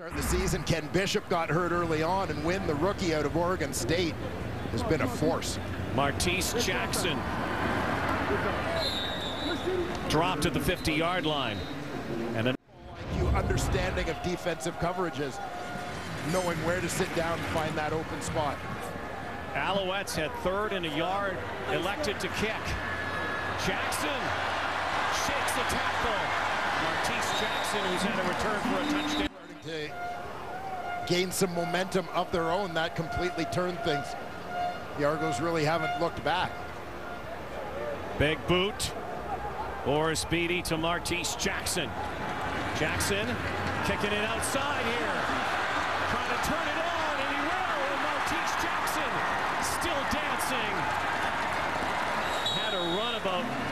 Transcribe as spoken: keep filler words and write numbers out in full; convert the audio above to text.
Start the season, Ken Bishop got hurt early on, and Wynn, the rookie out of Oregon State, has been a force. Martise Jackson dropped at the fifty yard line. And an understanding of defensive coverages, knowing where to sit down and find that open spot. Alouettes had third and a yard, elected to kick. Jackson shakes the tackle. Martise Jackson, who's had a return for a touchdown. To gain some momentum of their own, that completely turned things. The Argos really haven't looked back. Big boot. Or Speedy to Martise Jackson. Jackson kicking it outside here. Trying to turn it on, and he will. And Martise Jackson still dancing. Had a run about